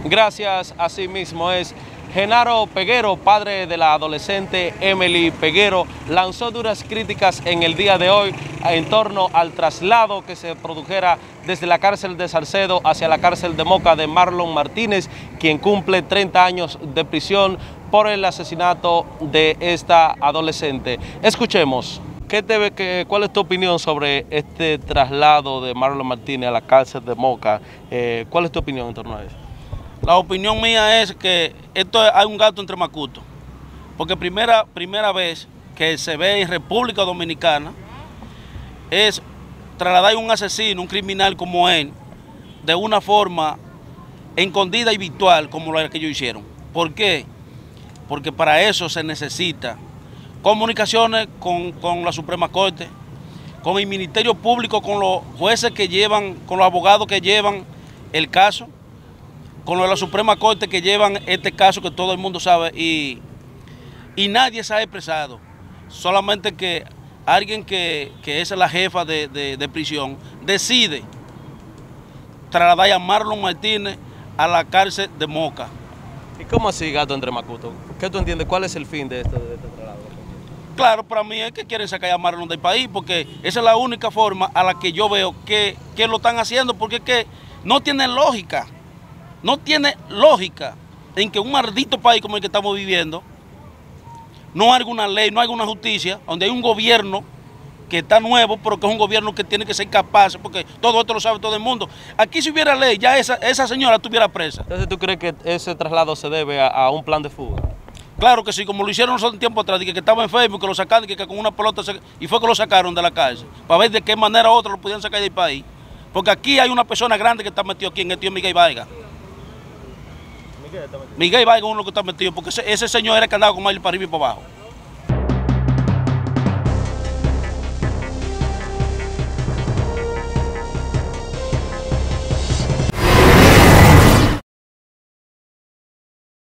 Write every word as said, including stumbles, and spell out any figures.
Gracias, así mismo es. Genaro Peguero, padre de la adolescente Emily Peguero, lanzó duras críticas en el día de hoy en torno al traslado que se produjera desde la cárcel de Salcedo hacia la cárcel de Moca de Marlon Martínez, quien cumple treinta años de prisión por el asesinato de esta adolescente. Escuchemos. ¿Qué te, qué, ¿Cuál es tu opinión sobre este traslado de Marlon Martínez a la cárcel de Moca? Eh, ¿Cuál es tu opinión en torno a eso? La opinión mía es que esto hay un gato entre macutos, porque primera, primera vez que se ve en República Dominicana es trasladar a un asesino, un criminal como él, de una forma escondida y virtual como la que ellos hicieron. ¿Por qué? Porque para eso se necesita comunicaciones con, con la Suprema Corte, con el Ministerio Público, con los jueces que llevan, con los abogados que llevan el caso, con los de la Suprema Corte que llevan este caso que todo el mundo sabe, y, y nadie se ha expresado, solamente que alguien que, que es la jefa de, de, de prisión decide trasladar a Marlon Martínez a la cárcel de Moca. ¿Y cómo así, gato entre macutos? ¿Qué tú entiendes? ¿Cuál es el fin de esto, de este traslado? Claro, para mí es que quieren sacar a Marlon del país, porque esa es la única forma a la que yo veo que, que lo están haciendo, porque es que no tiene lógica. No tiene lógica en que un maldito país como el que estamos viviendo no hay alguna ley, no hay alguna justicia, donde hay un gobierno que está nuevo, pero que es un gobierno que tiene que ser capaz, porque todo esto lo sabe todo el mundo. Aquí si hubiera ley, ya esa, esa señora estuviera presa. Entonces, ¿tú crees que ese traslado se debe a, a un plan de fuga? Claro que sí, como lo hicieron nosotros un tiempo atrás, que, que estaba enfermo, que lo sacaron, que, que con una pelota, se, y fue que lo sacaron de la cárcel, para ver de qué manera otra lo podían sacar del país. Porque aquí hay una persona grande que está metido aquí, en el tío Miguel Vargas. Miguel Vargas es uno que está metido, porque ese, ese señor era que andaba con él para arriba y para abajo.